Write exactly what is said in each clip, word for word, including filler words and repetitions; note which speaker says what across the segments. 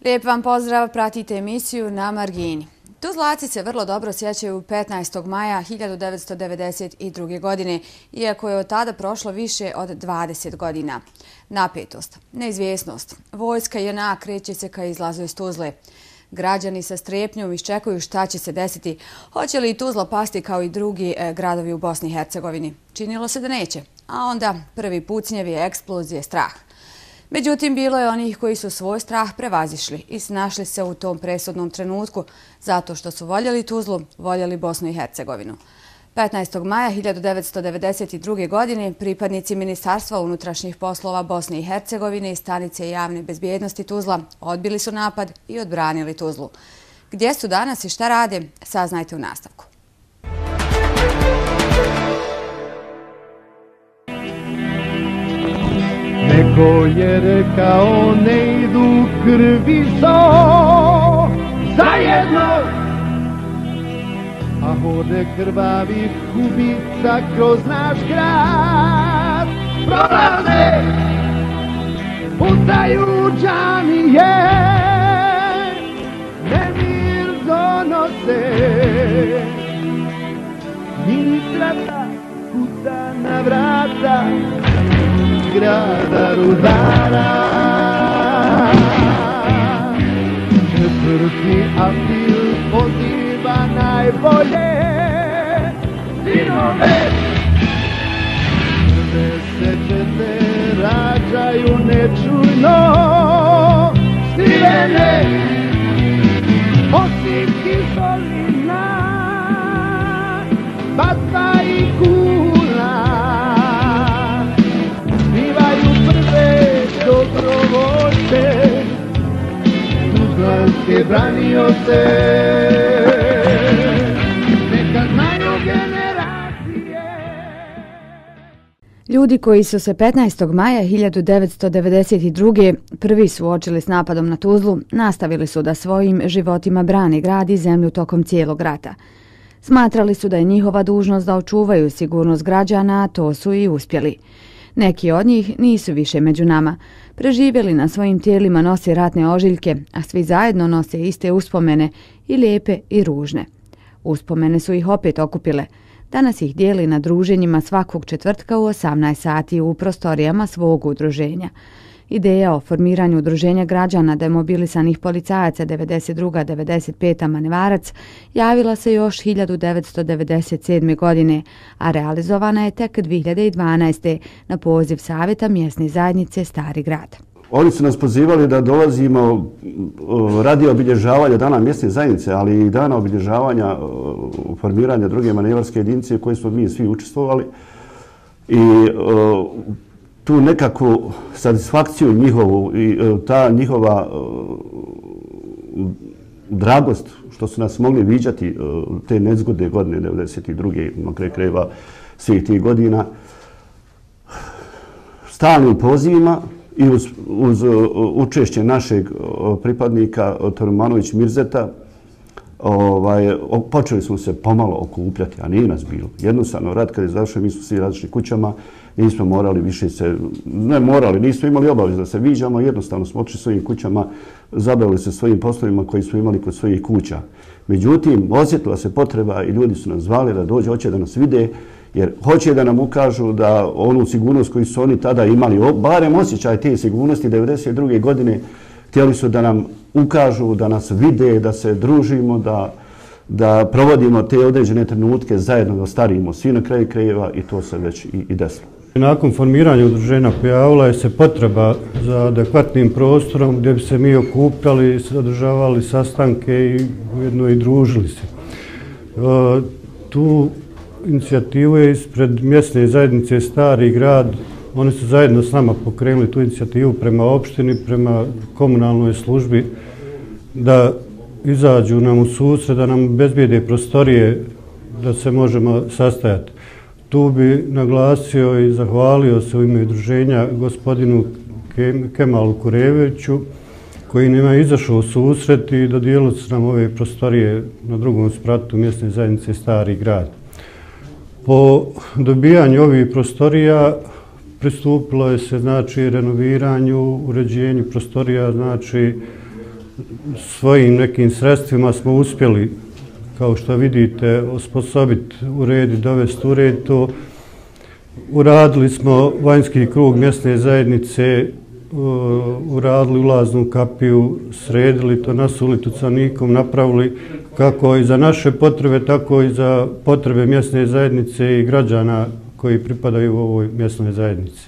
Speaker 1: Lijep vam pozdrav, pratite emisiju Na margini. Tuzlaci se vrlo dobro sjećaju petnaestog maja hiljadu devetsto devedeset druge. godine, iako je od tada prošlo više od dvadeset godina. Napetost, neizvjesnost, vojska J N A kreće se ka izlazu iz Tuzle. Građani sa strepnjom iščekuju šta će se desiti. Hoće li Tuzla pasti kao i drugi gradovi u Bosni i Hercegovini? Činilo se da neće, a onda prvi pucnjevi, eksplozije, strah. Međutim, bilo je onih koji su svoj strah prevazišli i snašli se u tom presudnom trenutku zato što su voljeli Tuzlu, voljeli Bosnu i Hercegovinu. petnaestog maja hiljadu devetsto devedeset druge. godine pripadnici Ministarstva unutrašnjih poslova Bosne i Hercegovine i stanice javne bezbjednosti Tuzla odbili su napad i odbranili Tuzlu. Gdje su danas i šta rade, saznajte u nastavku.
Speaker 2: Neko je rekao ne idu krvi zo zajedno, a hode krvavih ubica kroz naš grad prolaze, pucaju džamije, nemir donose, ministrata kuca na vrata grada Rudara. Četvrti april poziva najbolje sinove, prve se čete rađaju nečujno sirene, osim kišolina, vatva i kula, snivaju prve dobrovoljce, tuzlanske branioce, neka znaju generacije.
Speaker 1: Ljudi koji su se petnaestog maja hiljadu devetsto devedeset druge. prvi suočili s napadom na Tuzlu, nastavili su da svojim životima brane grad i zemlju tokom cijelog rata. Smatrali su da je njihova dužnost da očuvaju sigurnost građana, a to su i uspjeli. Neki od njih nisu više među nama. Preživjeli na svojim tijelima nose ratne ožiljke, a svi zajedno nose iste uspomene, i lijepe i ružne. Uspomene su ih opet okupile. Danas ih dijeli na druženjima svakog četvrtka u osamnaest sati u prostorijama svog udruženja. Ideja o formiranju udruženja građana demobilisanih policajaca devedeset druga devedeset peta. Manevarac javila se još hiljadu devetsto devedeset sedme. godine, a realizovana je tek dvije hiljade dvanaeste. na poziv Savjeta mjesne zajednice Stari grad.
Speaker 3: Oni su nas pozivali da dolazimo radi obilježavanja dana mjesne zajednice, ali i dana obilježavanja formiranja druge manevarske jedinice u kojoj smo mi svi učestvovali. I tu nekakvu satisfakciju njihovu i ta njihova dragost što su nas mogli viđati te nezgodne godine devedeset druge. na kraju krajeva svih tih godina, stalnim pozivima i uz, uz učešće našeg pripadnika Torumanović Mirzeta, ovaj, počeli smo se pomalo okupljati, a nije nas bilo. Jednostavno, rad kad je završio, mi smo svi različni kućama, nismo morali više se, ne morali, nismo imali obavez da se viđamo, jednostavno smo otišli svojim kućama, zabavili se svojim poslovima koji smo imali kod svojih kuća. Međutim, osjetila se potreba i ljudi su nas zvali da dođe, hoće da nas vide, jer hoće da nam ukažu da onu sigurnost koju su oni tada imali, barem osjećaj te sigurnosti devedeset druge. godine, htjeli su da nam ukažu, da nas vide, da se družimo, da, da provodimo te određene trenutke zajedno, da starimo svi na kraju krajeva, i to se već i, i desilo.
Speaker 4: Nakon formiranja udruženja pojavila je se potreba za adekvatnim prostorom gdje bi se mi okupljali, održavali sastanke i ujedno i družili se. E, tu inicijativu je ispred mjesne zajednice Stari grad. Oni su zajedno s nama pokrenuli tu inicijativu prema opštini, prema komunalnoj službi, da izađu nam u susret, da nam bezbijede prostorije da se možemo sastajati. Tu bi naglasio i zahvalio se u ime udruženja gospodinu Kemalu Kureviću, koji nam je izašao u susret i dodijelili su nam ove prostorije na drugom spratu mjesne zajednice Stari grad. Po dobijanju ovih prostorija pristupilo je se, znači, renoviranju, uređenju prostorija, znači svojim nekim sredstvima smo uspjeli, kao što vidite, osposobiti, urediti, dovesti u red to. Uradili smo vanjski krug mjesne zajednice, uradili ulaznu kapiju, sredili to, nasuli tucanikom, napravili kako i za naše potrebe, tako i za potrebe mjesne zajednice i građana koji pripadaju u ovoj mjesnoj zajednici.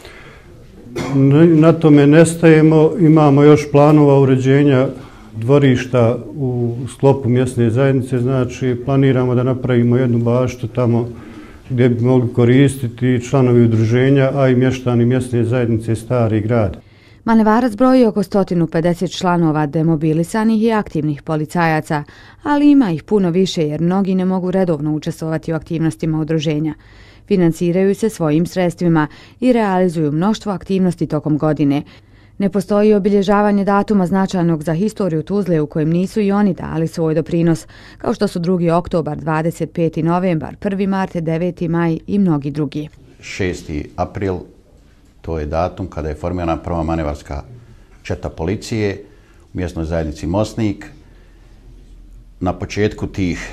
Speaker 4: Na tome ne stajemo, imamo još planova uređenja dvorišta u sklopu mjesne zajednice, znači planiramo da napravimo jednu baštu tamo gdje bi mogli koristiti članovi udruženja, a i mještani mjesne zajednice Stari grad.
Speaker 1: Manevarac broji oko sto pedeset članova demobilisanih i aktivnih policajaca, ali ima ih puno više jer mnogi ne mogu redovno učestvovati u aktivnostima udruženja. Financiraju se svojim sredstvima i realizuju mnoštvo aktivnosti tokom godine. Ne postoji obilježavanje datuma značajnog za historiju Tuzle u kojem nisu i oni dali svoj doprinos, kao što su drugi oktobar, dvadeset peti novembar, prvi mart, deveti maj i mnogi drugi.
Speaker 5: šesti april, to je datum kada je formirana prva manevarska četa policije u mjesnoj zajednici Mosnik. Na početku tih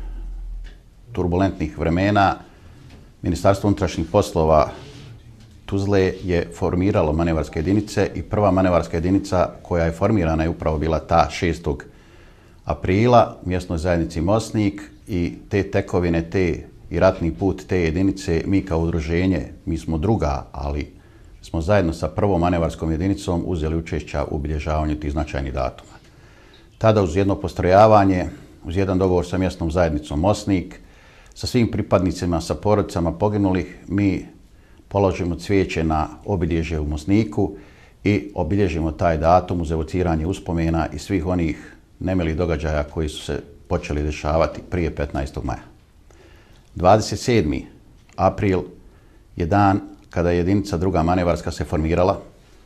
Speaker 5: turbulentnih vremena Ministarstvo unutrašnjih poslova Tuzle je formiralo manevarske jedinice i prva manevarska jedinica koja je formirana je upravo bila ta šestog aprila u mjesnoj zajednici Mosnik i te tekovine, te i ratni put te jedinice, mi kao udruženje, mi smo druga, ali smo zajedno sa prvom manevarskom jedinicom uzeli učešća u obilježavanju tih značajnih datuma. Tada uz jedno postrojavanje, uz jedan dogovor sa mjesnom zajednicom Mosnik, sa svim pripadnicima, sa porodicama poginulih, mi položimo cvijeće na obilježje u Mosniku i obilježimo taj datum uz evociranje uspomena i svih onih nemilih događaja koji su se počeli dešavati prije petnaestog maja. dvadeset sedmi april je dan kada je jedinica druga manevarska se formirala.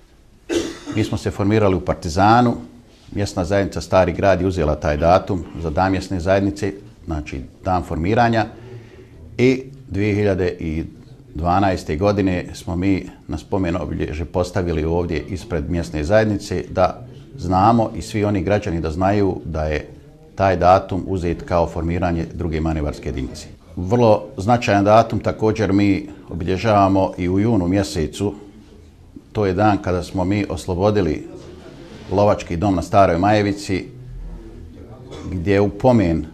Speaker 5: Mi smo se formirali u Partizanu, mjesna zajednica Stari grad je uzela taj datum za dan mjesne zajednice, znači dan formiranja, i dvije hiljade dvanaeste. godine smo mi na spomen obilježje postavili ovdje ispred mjesne zajednice da znamo i svi oni građani da znaju da je taj datum uzet kao formiranje druge manevarske jedinice. Vrlo značajan datum također mi obilježavamo i u junu mjesecu. To je dan kada smo mi oslobodili lovački dom na Staroj Majevici, gdje u pomen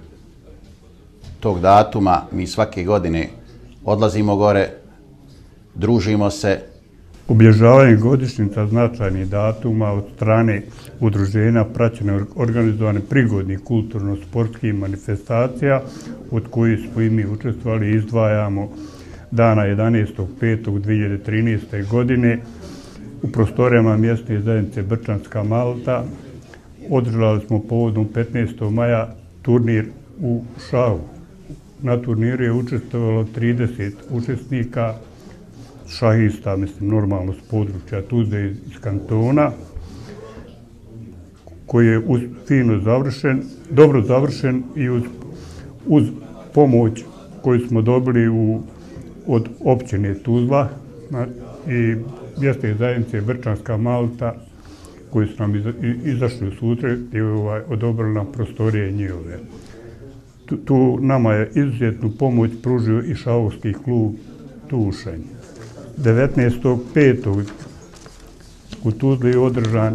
Speaker 5: tog datuma mi svake godine odlazimo gore, družimo se.
Speaker 6: Obilježavanje godišnjica značajnih datuma od strane udruženja praćene organizovane prigodnih kulturno-sportskih manifestacija od kojih smo i mi učestvovali i izdvajamo dana jedanaestog petog dvije hiljade trinaeste. godine u prostorijama mjesne zajednice Brčanska Malta. Održali smo povodom petnaestog maja turnir u šahu. Na turniru je učestvovalo trideset učesnika, šahista, mislim, normalno s područja Tuzle iz kantona, koji je fino završen, dobro završen i uz, uz pomoć koju smo dobili u, od općine Tuzla na, i mjesne zajednice Brčanska Malta, koji su nam iza, izašli u susret i ovaj, odobrili nam prostorije njihove. Tu, tu nama je izuzetnu pomoć pružio i šahovski klub Tušenj. devetnaestog petog u Tuzli je održan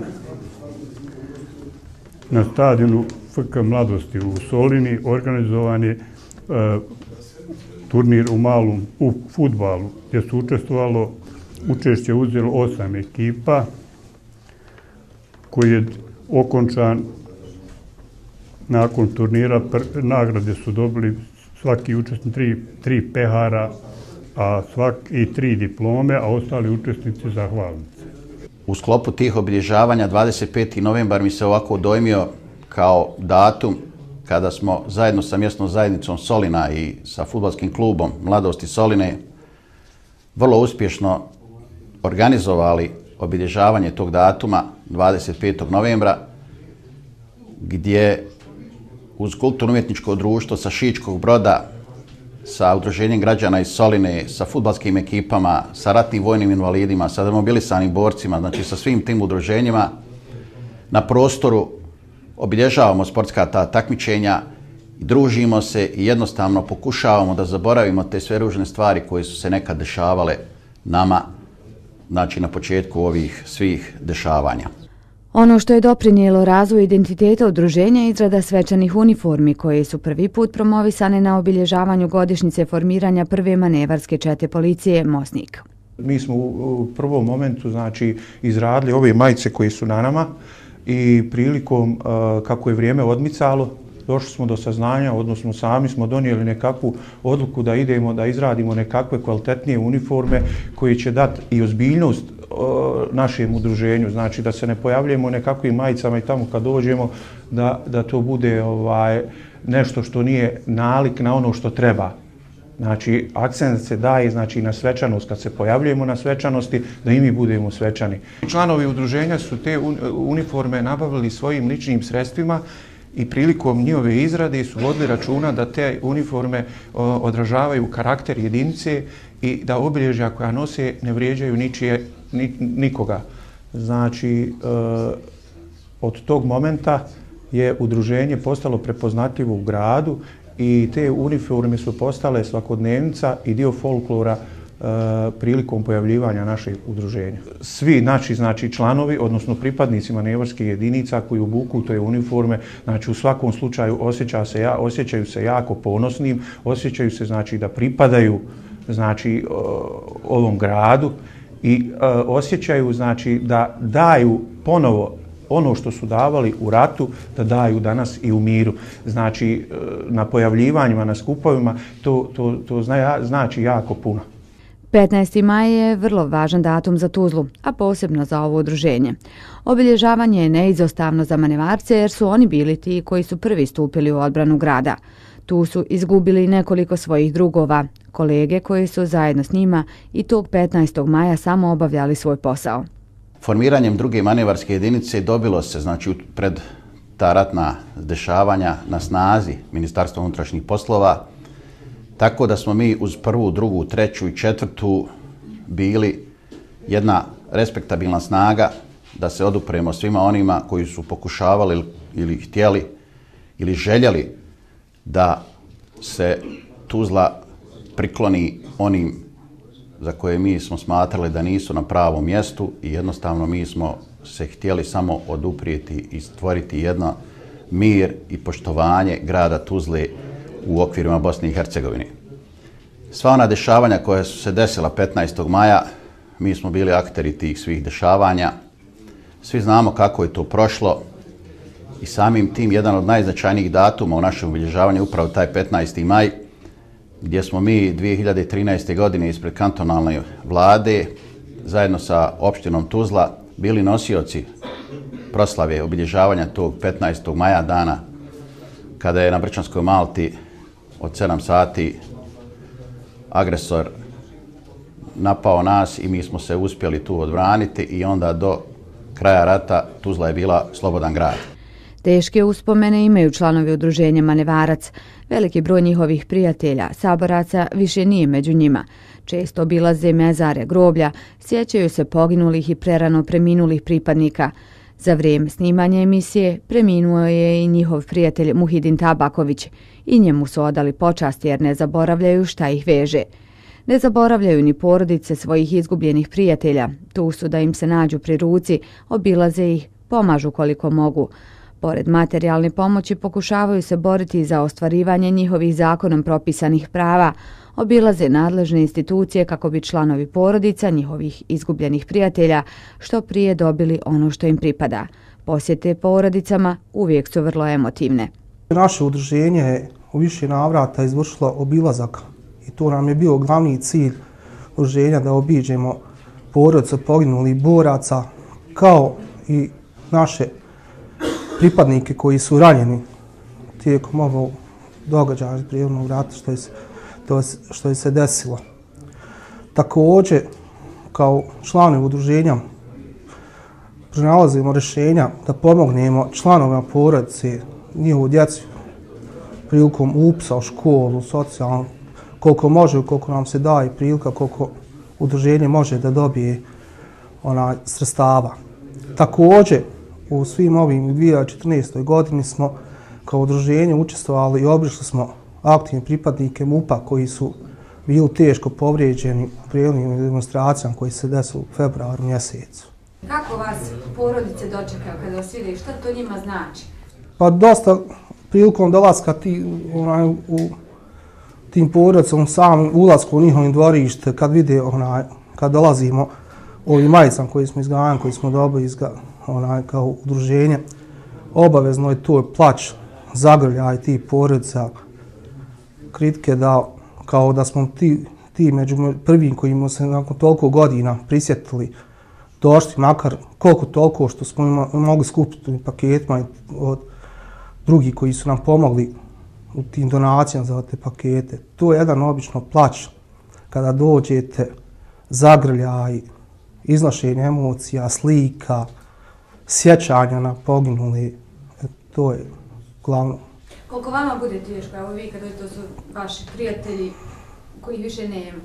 Speaker 6: na stadionu F K Mladosti u Solini, organizovan je e, turnir u malom u fudbalu, gdje su učestvovalo, učešće uzelo osam ekipa, koji je okončan nakon turnira. Nagrade su dobili svaki učesnik tri, tri pehara, a svak i tri diplome, a ostali učesnici zahvalnice.
Speaker 5: U sklopu tih obilježavanja dvadeset peti novembar mi se ovako dojmio kao datum kada smo zajedno sa mjesnom zajednicom Solina i sa fudbalskim klubom Mladosti Soline vrlo uspješno organizovali obilježavanje tog datuma dvadeset petog novembra, gdje uz kulturno-umjetničko društvo sa Šičkog Broda, sa udruženjem građana iz Soline, sa fudbalskim ekipama, sa ratnim vojnim invalidima, sa demobilisanim borcima, znači sa svim tim udruženjima, na prostoru obilježavamo sportska ta takmičenja, družimo se i jednostavno pokušavamo da zaboravimo te sve ružne stvari koje su se nekad dešavale nama, znači na početku ovih svih dešavanja.
Speaker 1: Ono što je doprinijelo razvoju identiteta udruženja je izrada svečanih uniformi koje su prvi put promovisane na obilježavanju godišnjice formiranja prve manevarske čete policije Mosnik.
Speaker 7: Mi smo u prvom momentu znači, izradili ove majice koje su na nama i prilikom kako je vrijeme odmicalo, došli smo do saznanja, odnosno sami smo donijeli nekakvu odluku da idemo da izradimo nekakve kvalitetnije uniforme koji će dati i ozbiljnost našem udruženju, znači da se ne pojavljujemo nekakvim majicama i tamo kad dođemo da, da to bude ovaj, nešto što nije nalik na ono što treba. Znači, akcent se daje znači, na svečanost, kad se pojavljujemo na svečanosti, da i mi budemo svečani. Članovi udruženja su te uniforme nabavili svojim ličnim sredstvima i prilikom njihove izrade su vodili računa da te uniforme odražavaju karakter jedinice i da obilježja koja nose ne vrijeđaju ničije, nikoga. Znači, od tog momenta je udruženje postalo prepoznatljivo u gradu i te uniforme su postale svakodnevnica i dio folklora prilikom pojavljivanja našeg udruženja. Svi naši znači, članovi, odnosno pripadnici manevarskih jedinica koji obuku te uniforme, znači u svakom slučaju osjeća se, osjećaju se jako ponosnim, osjećaju se znači, da pripadaju znači, ovom gradu i osjećaju znači, da daju ponovo ono što su davali u ratu, da daju danas i u miru. Znači, na pojavljivanjima, na skupovima, to, to, to zna, znači jako puno.
Speaker 1: petnaesti maj je vrlo važan datum za Tuzlu, a posebno za ovo udruženje. Obilježavanje je neizostavno za manevarce jer su oni bili ti koji su prvi stupili u odbranu grada. Tu su izgubili nekoliko svojih drugova, kolege koji su zajedno s njima i tog petnaestog maja samo obavljali svoj posao.
Speaker 5: Formiranjem druge manevarske jedinice dobilo se znači, pred ta ratna dešavanja na snazi Ministarstva unutrašnjih poslova, tako da smo mi uz prvu, drugu, treću i četvrtu bili jedna respektabilna snaga da se odupremo svima onima koji su pokušavali ili htjeli ili željeli da se Tuzla prikloni onim za koje mi smo smatrali da nisu na pravom mjestu i jednostavno mi smo se htjeli samo oduprijeti i stvoriti jedno mir i poštovanje grada Tuzle u okvirima Bosne i Hercegovine. Sva ona dešavanja koja su se desila petnaestog maja, mi smo bili akteri tih svih dešavanja. Svi znamo kako je to prošlo i samim tim jedan od najznačajnijih datuma u našem obilježavanju je upravo taj petnaesti maj, gdje smo mi dvije hiljade trinaeste. godine ispred kantonalne vlade zajedno sa opštinom Tuzla bili nosioci proslave obilježavanja tog petnaestog maja dana kada je na Brčanskoj Malti od sedam sati agresor napao nas i mi smo se uspjeli tu odbraniti i onda do kraja rata Tuzla je bila slobodan grad.
Speaker 1: Teške uspomene imaju članovi udruženja Manevarac. Veliki broj njihovih prijatelja, saboraca, više nije među njima. Često obilaze mezare, groblja, sjećaju se poginulih i prerano preminulih pripadnika. Za vrijeme snimanja emisije preminuo je i njihov prijatelj Muhidin Tabaković i njemu su odali počast jer ne zaboravljaju šta ih veže. Ne zaboravljaju ni porodice svojih izgubljenih prijatelja. Tu su da im se nađu pri ruci, obilaze ih, pomažu koliko mogu. Pored materijalne pomoći pokušavaju se boriti za ostvarivanje njihovih zakonom propisanih prava, obilaze nadležne institucije kako bi članovi porodica, njihovih izgubljenih prijatelja, što prije dobili ono što im pripada. Posjete porodicama uvijek su vrlo emotivne.
Speaker 8: Naše udruženje je u više navrata izvršilo obilazak i to nam je bio glavni cilj udruženja da obiđemo porodice poginulih boraca kao i naše pripadnike koji su ranjeni tijekom ovog događaja iz prirodnog rata što je, to, što je se desilo. Također, kao članovi udruženja pronalazimo rješenja da pomognemo članovima porodice, njihovu djecu prilikom upisa u školu, socijalno, koliko može, koliko nam se daje prilika, koliko udruženje može da dobije onaj sredstava. Također, u svim ovim dvije hiljade četrnaestoj godini smo kao udruženje učestvovali i obišli smo aktivne pripadnike MUP-a koji su bili teško povrijeđeni u prijelim demonstracijama koji se desili u februaru mjesecu.
Speaker 1: Kako vas porodice dočekaju kada vas vide i šta to njima znači?
Speaker 8: Pa dosta prilikom dolaska ti, onaj, u tim porodicom, samim ulaskom u njihovim dvorište, kad vide, onaj, kad dolazimo ovim majicama koji smo izgajani, koji smo dobili izga, onaj, kao udruženje, obavezno je to plać, zagrljaj tih porodica, kritike da kao da smo ti, ti među prvim kojima se nakon toliko godina prisjetili došli, makar koliko toliko što smo ima, mogli skupiti paketima od drugih koji su nam pomogli u tim donacijama za te pakete. To je jedan obično plać kada dođete, zagrljaj, iznošenje emocija, slika, sjećanja na poginuli. E, to je glavno.
Speaker 1: Koliko vama bude teško, evo vi kada to su vaši prijatelji koji više nema?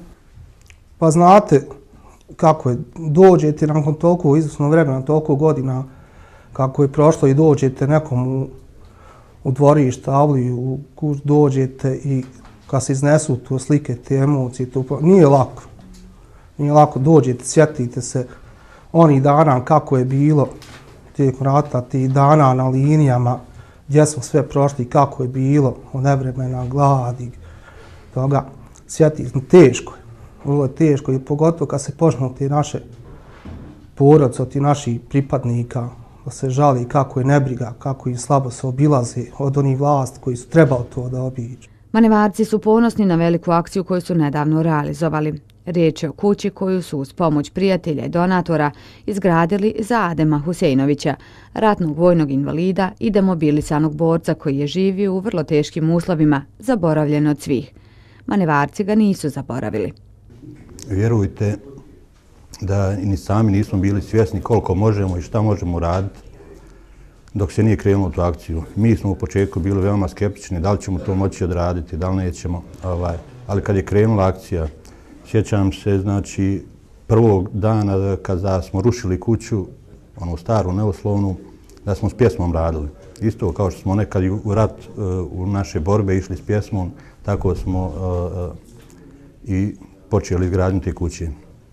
Speaker 8: Pa znate kako je, dođete nakon toliko izvrsno vremena, toliko godina kako je prošlo i dođete nekom u, u dvorište, avliju, u kuć, dođete i kad se iznesu to slike, te emocije, to nije lako. Nije lako, dođete, sjetite se onih dana kako je bilo tijekom rata, tih dana na linijama, gdje smo sve prošli, kako je bilo, od nevremena, gladi, toga. Sjetite se, teško je, vrlo je teško i pogotovo kad se počnu ti naše porodice, ti naših pripadnika, da se žali kako je nebriga, kako im slabo se obilaze od onih vlasti koji su trebali to da obiđu.
Speaker 1: Manevarci su ponosni na veliku akciju koju su nedavno realizovali. Riječ je o kući koju su uz pomoć prijatelja i donatora izgradili za Adema Huseinovića, ratnog vojnog invalida i demobilisanog borca koji je živio u vrlo teškim uslovima, zaboravljen od svih. Manevarci ga nisu zaboravili.
Speaker 9: Vjerujte da ni sami nismo bili svjesni koliko možemo i šta možemo raditi dok se nije krenulo tu akciju. Mi smo u početku bili veoma skeptični da li ćemo to moći odraditi, da li nećemo. Ovaj. Ali kad je krenula akcija, sjećam se, znači, prvog dana kada smo rušili kuću, onu staru, neoslovnu, da smo s pjesmom radili. Isto kao što smo nekad u rat, u naše borbe išli s pjesmom, tako smo uh, i počeli izgradnju te kuće.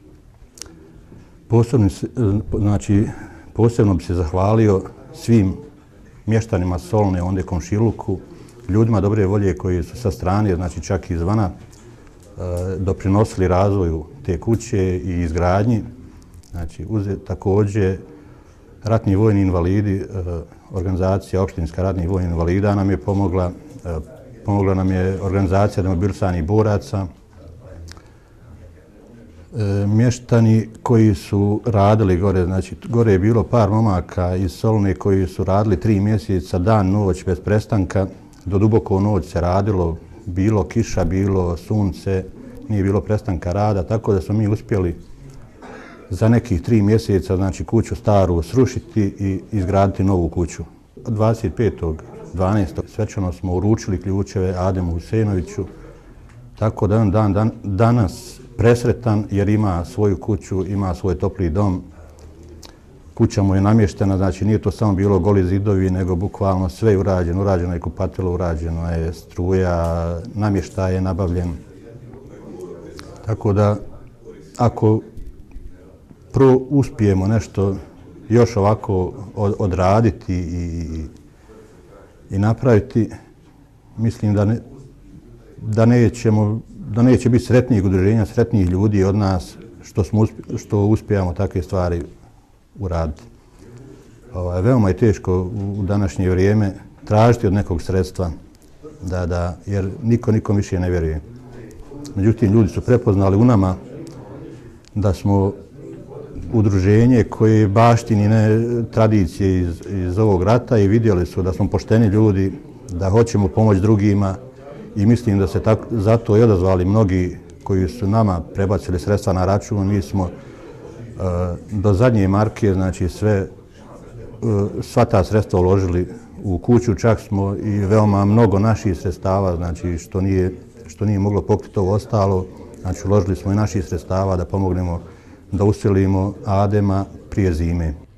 Speaker 9: Posebno, znači, posebno bi se zahvalio svim mještanima Solne, onda komšiluku, ljudima dobre volje koji su sa strane, znači čak i izvana, doprinosili razvoju te kuće i izgradnji. Znači, uze, također, ratni vojni invalidi, organizacija opštinska ratnih vojnih invalida nam je pomogla, pomogla nam je organizacija demobilisanih boraca, mještani koji su radili gore, znači gore je bilo par momaka iz Solne koji su radili tri mjeseca, dan, noć, bez prestanka, do duboko noć se radilo, bilo kiša, bilo sunce, nije bilo prestanka rada, tako da smo mi uspjeli za nekih tri mjeseca, znači kuću staru srušiti i izgraditi novu kuću. dvadeset petog dvanaestog svečano smo uručili ključeve Ademu Huseinoviću, tako da on dan, dan, danas presretan jer ima svoju kuću, ima svoj topli dom. Kuća mu je namještena, znači nije to samo bilo goli zidovi, nego bukvalno sve je urađeno. Urađeno je kupatilo, urađeno je struja, namještaj je nabavljen. Tako da, ako prvo uspijemo nešto još ovako odraditi i, i napraviti, mislim da, ne, da, nećemo, da neće biti sretnijih udruženja, sretnijih ljudi od nas što, smo uspje, što uspijamo takve stvari uraditi. Ovaj, veoma je teško u današnje vrijeme tražiti od nekog sredstva, da, da, jer niko nikom više ne vjeruje. Međutim, ljudi su prepoznali u nama da smo udruženje koje baštini ne, tradicije iz, iz ovog rata i vidjeli su da smo pošteni ljudi, da hoćemo pomoći drugima i mislim da se tako, zato i odazvali mnogi koji su nama prebacili sredstva na račun. Mi smo uh, do zadnje marke, znači sve, uh, sva ta sredstva uložili u kuću, čak smo i veoma mnogo naših sredstava, znači što nije, što nije moglo pokriti ovo ostalo, znači uložili smo i naših sredstava da pomognemo da uselimo Adema prije zime.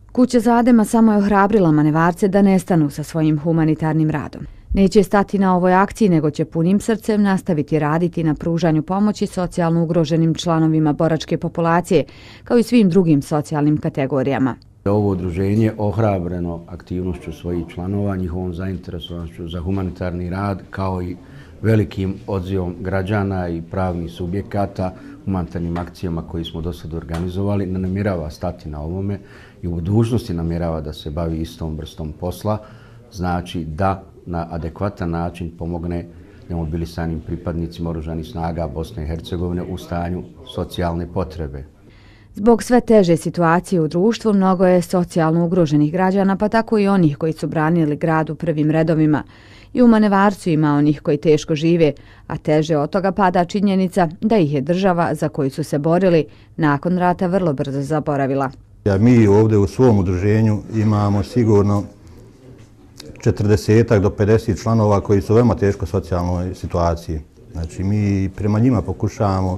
Speaker 1: Kuća za Adema samo je ohrabrila Manevarce da ne stanu sa svojim humanitarnim radom. Neće stati na ovoj akciji, nego će punim srcem nastaviti raditi na pružanju pomoći socijalno ugroženim članovima boračke populacije, kao i svim drugim socijalnim kategorijama.
Speaker 10: Ovo udruženje ohrabreno aktivnošću svojih članova, njihovom zainteresovanošću za humanitarni rad, kao i velikim odzivom građana i pravnih subjekata, humanitarnim akcijama koji smo do sada organizovali, ne namjerava stati na ovome i u budućnosti namjerava da se bavi istom vrstom posla, znači da na adekvatan način pomogne demobilisanim pripadnicima oružanih snaga Bosne i Hercegovine u stanju socijalne potrebe.
Speaker 1: Zbog sve teže situacije u društvu mnogo je socijalno ugroženih građana, pa tako i onih koji su branili grad u prvim redovima. I u Manevarcu ima onih koji teško žive, a teže od toga pada činjenica da ih je država za koju su se borili nakon rata vrlo brzo zaboravila.
Speaker 9: Mi ovdje u svom udruženju imamo sigurno četrdeset do pedeset članova koji su u veoma teško socijalnoj situaciji. Znači mi prema njima pokušavamo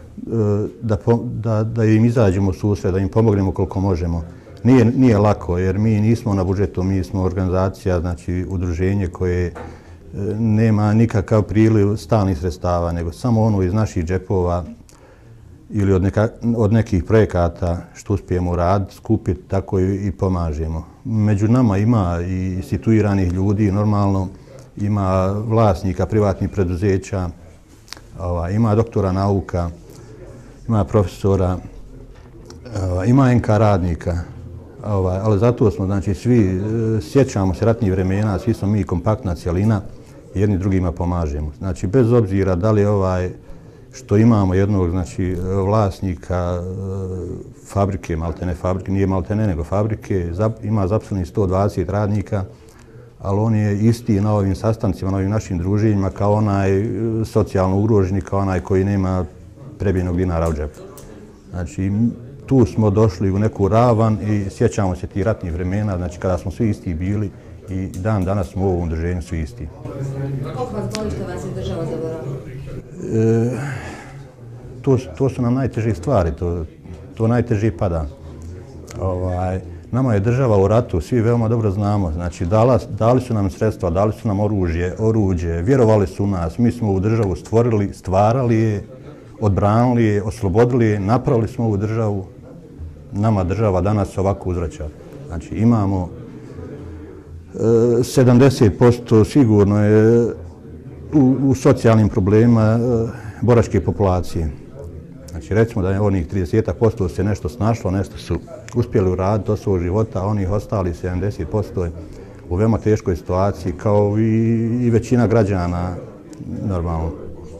Speaker 9: da, da, da im izađemo u susret, da im pomognemo koliko možemo. Nije, nije lako jer mi nismo na budžetu, mi smo organizacija, znači udruženje koje nema nikakav priliv stalnih sredstava, nego samo ono iz naših džepova ili od, neka, od nekih projekata što uspijemo raditi, skupiti, tako i, i pomažemo. Među nama ima i situiranih ljudi, normalno ima vlasnika privatnih preduzeća, ova, ima doktora nauka, ima profesora, ova, ima en ka radnika, ova, ali zato smo, znači, svi sjećamo se ratnih vremena, svi smo mi kompaktna cjelina, jedni drugima pomažemo. Znači, bez obzira da li ovaj što imamo jednog, znači, vlasnika fabrike, maltene fabrike, nije maltene nego fabrike, ima zaposlenih sto dvadeset radnika, ali on je isti na ovim sastancima, na ovim našim druženjima kao onaj socijalno ugroženi, kao onaj koji nema prebijenog dinara u džepu. Znači, tu smo došli u neku ravan i sjećamo se tih ratnih vremena, znači kada smo svi isti bili i dan danas smo u ovom udruženju svi isti.
Speaker 1: Koliko vas boli što vas je država zaboravila?
Speaker 9: E, to, to su nam najteže stvari, to, to najteže pada. Ovaj, nama je država u ratu, svi veoma dobro znamo, znači dala, dali su nam sredstva, dali su nam oružje, oruđe, vjerovali su u nas, mi smo ovu državu stvorili, stvarali je, odbranili je, oslobodili je, napravili smo ovu državu, nama država danas ovako uzvraća. Znači imamo e, sedamdeset posto sigurno je u, u socijalnim problemima e, boračke populacije. Znači recimo da je onih trideset posto se nešto snašlo, nešto su uspjeli uraditi od svog života, a onih ostali sedamdeset posto je u veoma teškoj situaciji kao i, i većina građana normalno.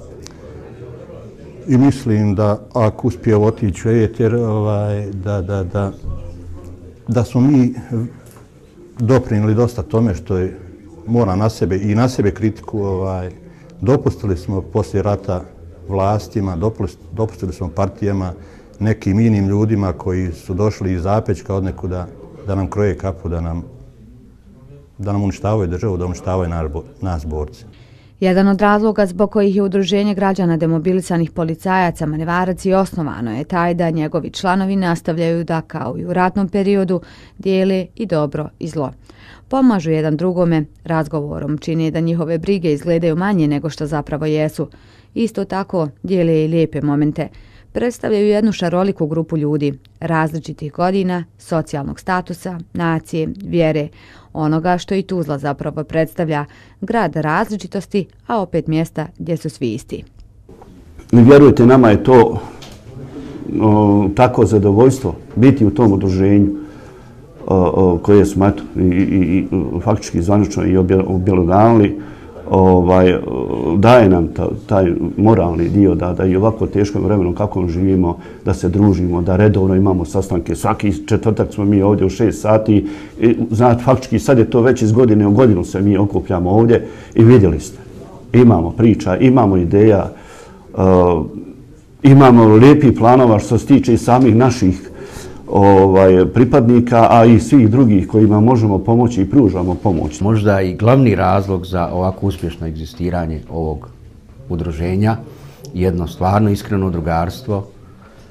Speaker 9: I mislim da ako uspije otići u eter, ovaj, da, da, da, da smo mi doprinili dosta tome što je mora na sebe i na sebe kritiku. Ovaj, dopustili smo poslije rata vlastima, dopustili smo partijama, nekim inim ljudima koji su došli iz Zapečka od nekuda da nam kroje kapu, da nam, da nam uništavaju državu, da uništavaju nas borce.
Speaker 1: Jedan od razloga zbog kojih je udruženje građana demobilisanih policajaca Manevarac i osnovano je taj da njegovi članovi nastavljaju da, kao i u ratnom periodu, dijele i dobro i zlo. Pomažu jedan drugome, razgovorom čine da njihove brige izgledaju manje nego što zapravo jesu. Isto tako dijele i lijepe momente. Predstavljaju jednu šaroliku grupu ljudi, različitih godina, socijalnog statusa, nacije, vjere, onoga što i Tuzla zapravo predstavlja, grad različitosti, a opet mjesta gdje su svi isti.
Speaker 3: Vjerujte, nama je to o, tako zadovoljstvo biti u tom udruženju o, o, koje smo eto, i, i, i faktički zvanično i objelodanili. Ovaj, daje nam ta, taj moralni dio da, da i ovako teškom vremenu kako živimo, da se družimo, da redovno imamo sastanke. Svaki četvrtak smo mi ovdje u šest sati. I, znate, faktički sad je to već iz godine u godinu se mi okupljamo ovdje i vidjeli ste. Imamo priča, imamo ideja, uh, imamo lijepih planova što se tiče i samih naših ovaj, pripadnika, a i svih drugih kojima možemo pomoći i pružamo pomoć.
Speaker 10: Možda i glavni razlog za ovako uspješno egzistiranje ovog udruženja, jedno stvarno iskreno drugarstvo,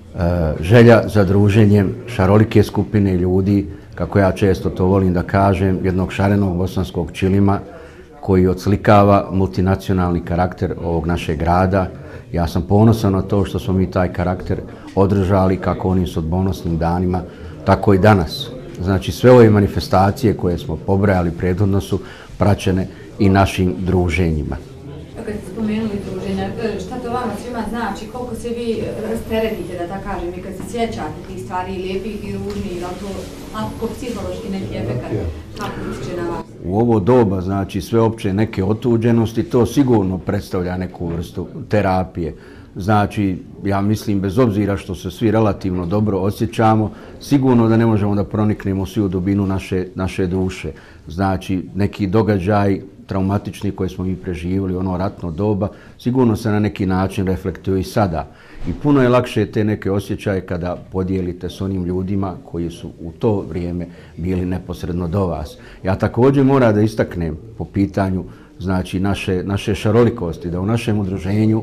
Speaker 10: želja za druženjem šarolike skupine ljudi, kako ja često to volim da kažem, jednog šarenog bosanskog čilima koji odslikava multinacionalni karakter ovog našeg grada. Ja sam ponosan na to što smo mi taj karakter održali kako onim sudbonosnim danima, tako i danas. Znači sve ove manifestacije koje smo pobrajali prethodno su praćene i našim druženjima.
Speaker 1: Kad ste spomenuli druženja, šta to vama svima znači, koliko se vi rasteretite, da tako kažem, i kad se sjećate tih stvari, i lijepih i ružnih, ili to ako psihološki neki efekat, kako utiče na vas?
Speaker 10: U ovo doba, znači sve opće neke otuđenosti, to sigurno predstavlja neku vrstu terapije. Znači, ja mislim, bez obzira što se svi relativno dobro osjećamo, sigurno da ne možemo da proniknemo svi u dubinu naše, naše duše. Znači, neki događaj traumatični koje smo mi preživjeli, ono ratno doba, sigurno se na neki način reflektuju i sada. I puno je lakše te neke osjećaje kada podijelite s onim ljudima koji su u to vrijeme bili neposredno do vas. Ja također moram da istaknem po pitanju znači, naše, naše šarolikosti, da u našem udruženju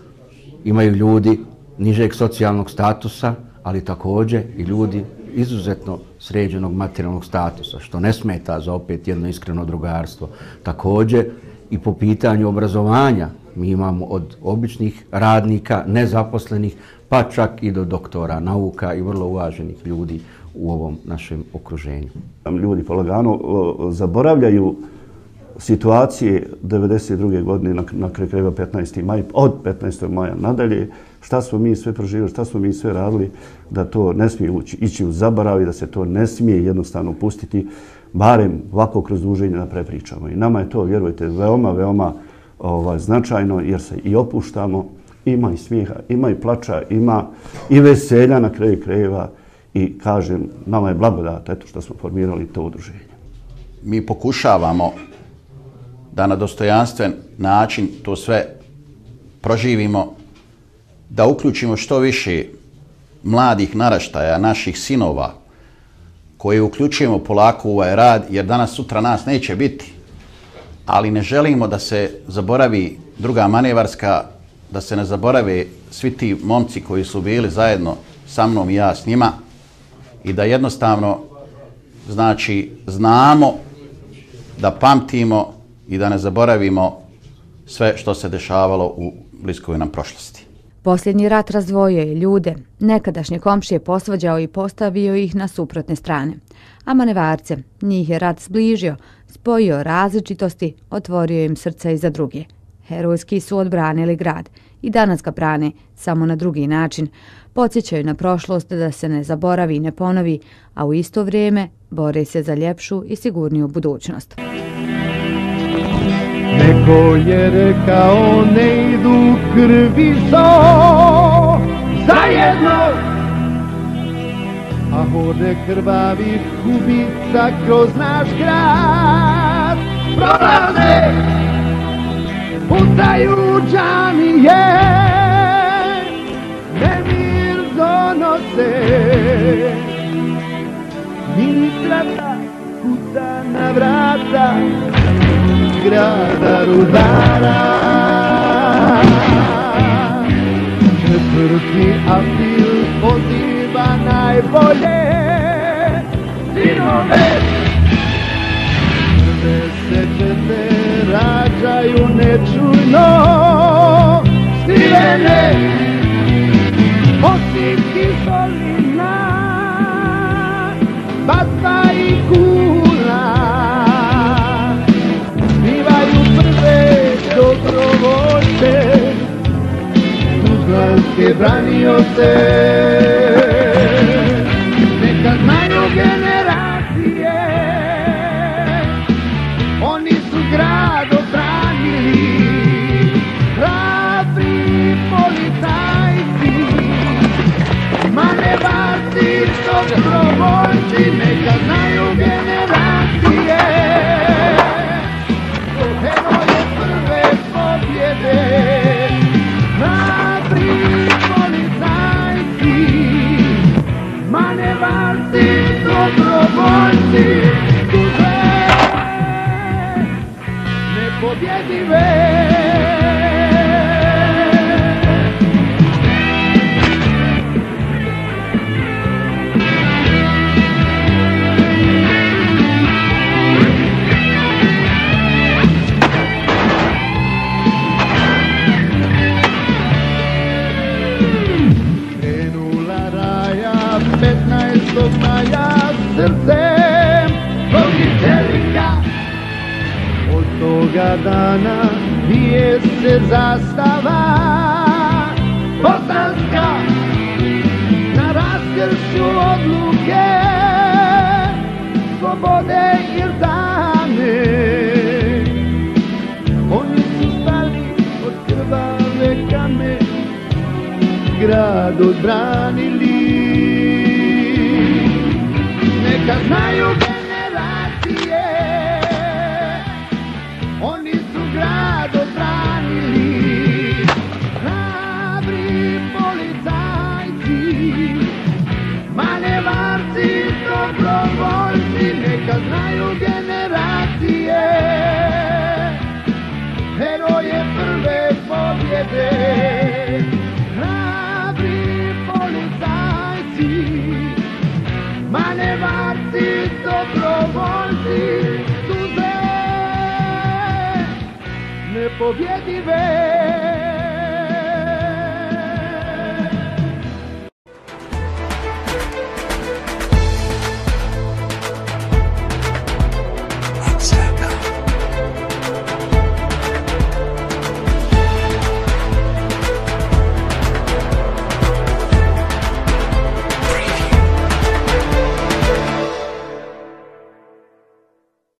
Speaker 10: imaju ljudi nižeg socijalnog statusa, ali također i ljudi izuzetno sređenog materijalnog statusa, što ne smeta za opet jedno iskreno drugarstvo. Također i po pitanju obrazovanja mi imamo od običnih radnika, nezaposlenih, pa čak i do doktora nauka i vrlo uvaženih ljudi u ovom našem okruženju.
Speaker 3: Ljudi polagano zaboravljaju situacije devedeset druge godine na kraju krajeva petnaesti maj, od petnaestog maja nadalje, šta smo mi sve proživjeli, šta smo mi sve radili, da to ne smije ići u zaborav i da se to ne smije jednostavno pustiti, barem ovako kroz druženje da prepričamo. I nama je to, vjerujte, veoma, veoma ovaj, značajno jer se i opuštamo, ima i smijeha, ima i plača, ima i veselja na kraju krajeva i kažem, nama je blagodat eto što smo formirali to udruženje.
Speaker 5: Mi pokušavamo da na dostojanstven način to sve proživimo, da uključimo što više mladih naraštaja, naših sinova, koje uključujemo polako u ovaj rad, jer danas sutra nas neće biti. Ali ne želimo da se zaboravi druga manevarska, da se ne zaborave svi ti momci koji su bili zajedno sa mnom i ja s njima i da jednostavno znači, znamo da pamtimo i da ne zaboravimo sve što se dešavalo u bliskoj nam prošlosti.
Speaker 1: Posljednji rat razdvojio je ljude, nekadašnje komšije posvađao i postavio ih na suprotne strane. A manevarce, njih je rat zbližio, spojio različitosti, otvorio im srca i za druge. Herojski su odbranili grad i danas ga brane, samo na drugi način. Podsjećaju na prošlost da se ne zaboravi i ne ponovi, a u isto vrijeme bore se za ljepšu i sigurniju budućnost.
Speaker 2: Neko je rekao ne idu krvi so zajedno, a horde krvavih ubica kroz naš grad prolaze, pucaju džamije, nemir donose, ministrata kuca na vrata grada Rudara. Četvrti april poziva najbolje sinove, prve sečete rađaju nečujno sirene, osim kisolina, batva i kula, bivaju prve dobrovoljce, tuzlanske branioce. Neka znaju generacije, oni su grad obranili, hrabri policajci, manevarci, dobrovoljci. Neka znaju generacije, heroje prve pobjede, hrabri policajci, manevarci, dobrovoljci, duže nepobjedive. petnaestog maja srcem voditelika. Od toga dana bije se zastava bosanska na raskršću odluke slobode i dane. Oni su stali od krvave kame, grad odbranili. Neka znaju generacije, oni su grad odbranili. Hrabri policajci, manevarci, dobrovoljci, neka znaju generacije, heroje prve pobjede. Hrabri policajci, manevarci, dobrovoljci, Tuzle nepobjedive.